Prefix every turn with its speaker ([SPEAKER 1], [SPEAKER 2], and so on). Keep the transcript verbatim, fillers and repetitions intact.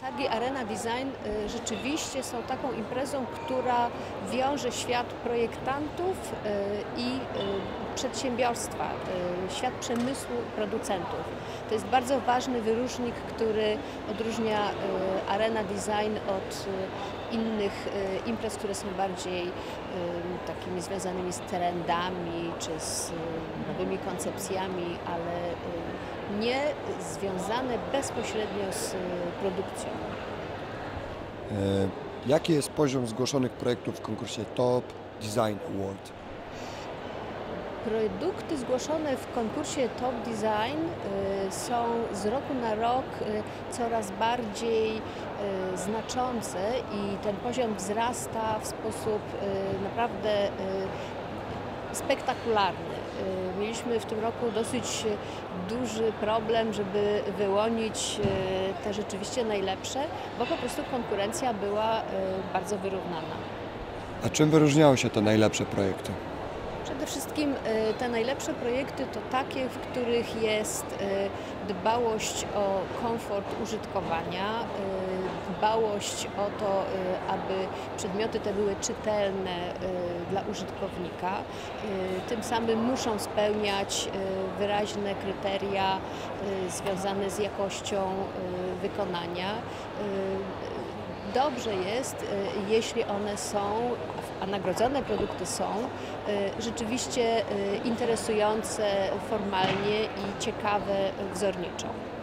[SPEAKER 1] Targi Arena Design y, rzeczywiście są taką imprezą, która wiąże świat projektantów y, i y, przedsiębiorstwa, y, świat przemysłu i producentów. To jest bardzo ważny wyróżnik, który odróżnia y, Arena Design od y, innych y, imprez, które są bardziej y, takimi związanymi z trendami czy z y, nowymi koncepcjami, ale y, nie związane bezpośrednio z y, produkcją.
[SPEAKER 2] E, jaki jest poziom zgłoszonych projektów w konkursie Top Design Award?
[SPEAKER 1] Produkty zgłoszone w konkursie Top Design y, są z roku na rok y, coraz bardziej y, znaczące i ten poziom wzrasta w sposób y, naprawdę y, spektakularny. Y, mieliśmy w tym roku dosyć duży problem, żeby wyłonić y, te rzeczywiście najlepsze, bo po prostu konkurencja była y, bardzo wyrównana.
[SPEAKER 2] A czym wyróżniały się te najlepsze projekty?
[SPEAKER 1] Przede wszystkim y, te najlepsze projekty to takie, w których jest y, dbałość o komfort użytkowania, y, dbałość o to, y, aby przedmioty te były czytelne y, dla użytkownika. Y, tym samym muszą spełniać y, wyraźne kryteria y, związane z jakością y, wykonania. Y, Dobrze jest, jeśli one są, a nagrodzone produkty są, rzeczywiście interesujące formalnie i ciekawe wzorniczo.